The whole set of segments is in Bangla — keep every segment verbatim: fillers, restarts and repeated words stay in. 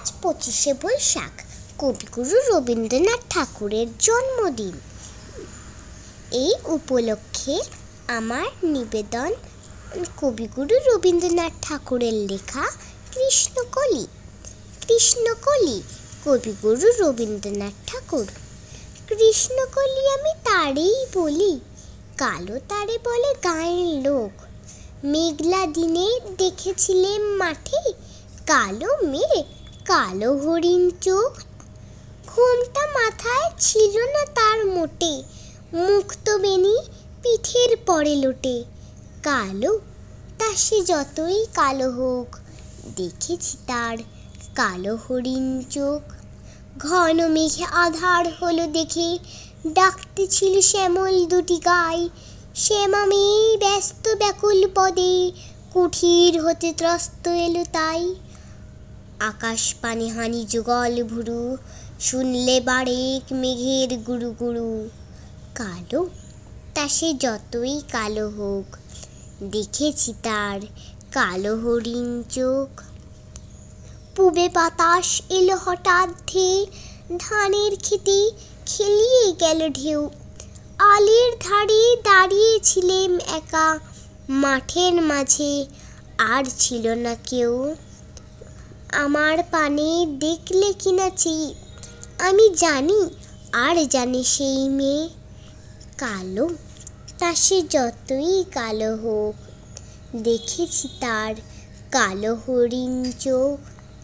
আজ পঁচিশে বৈশাখ, কবিগুরু রবীন্দ্রনাথ ঠাকুরের জন্মদিন। এই উপলক্ষে আমার নিবেদন কবিগুরু রবীন্দ্রনাথ ঠাকুরের লেখা কৃষ্ণকলি। কৃষ্ণকলি কবিগুরু রবীন্দ্রনাথ ঠাকুর। কৃষ্ণকলি আমি তারেই বলি, কালো তারে বলে গাঁয়ের লোক। মেঘলা দিনে দেখেছিলেম মাঠে, কালো মেয়ে কালো হরিণ চোখ। ঘোমটা মাথায় ছিল না তার মোটে, মুক্ত বেনি পিঠের পরে লোটে। কালো তা সে যতই কালো হোক, দেখেছি তার কালো হরিণ চোখ। ঘন মেঘে আধার হলো দেখে, ডাকতেছিল শ্যামল দুটি গাই। শ্যামা মেয়ে ব্যস্ত ব্যাকুল পদে, কুঠির হতে ত্রস্ত এলো তাই। আকাশ পানে হানি যুগল ভুরু, শুনলে বারেক মেঘের গুরু গুরু। কালো তা সে যতই কালো হোক, দেখেছি তার কালো হরিণ চোখ। পূবে বাতাস এলো হঠাৎ ধেয়ে, ধানের খেতে খেলিয়ে গেল ঢেউ। আলের ধারে দাঁড়িয়েছিলেম একা, মাঠের মাঝে আর ছিল না কেউ। আমার পানে দেখলে কিনা চেয়ে, আমি জানি আর জানে সেই মেয়ে। কালো তা সে যতই কালো হোক, দেখেছি তার কালো হরিণ চোখ।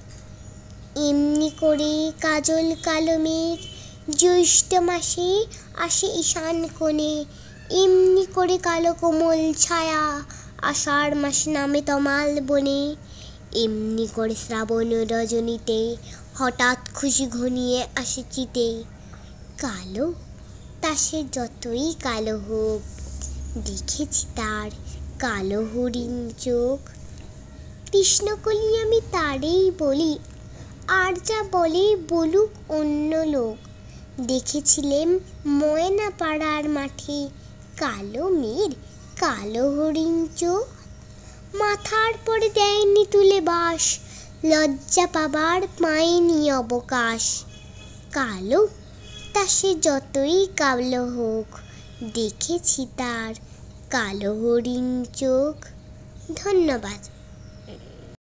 এমনি করে কাজল কালো মেঘ জ্যৈষ্ঠ মাসে আসে ঈশান কোণে। এমনি করে কালো কোমল ছায়া আষাঢ় মাসে নামে তমাল বনে। এমনি করে শ্রাবণ রজনীতে হঠাৎ খুশি ঘনিয়ে আসে চিতে। কালো তা সে যতই কালো হোক, দেখেছি তার কালো হরিণ চোখ। কৃষ্ণকলি আমি তারেই বলি, আর যা বলে বলুক অন্য লোক। দেখেছিলেম ময়না পাড়ার মাঠে, কালো মেয়ের কালো হরিণ চোখ। মাথার পরে দেয়নি তুলে বাস, লজ্জা পাবার পায়নি অবকাশ। কালো তা সে যতই কালো হোক, দেখেছি তার কালো হরিণ চোখ। ধন্যবাদ।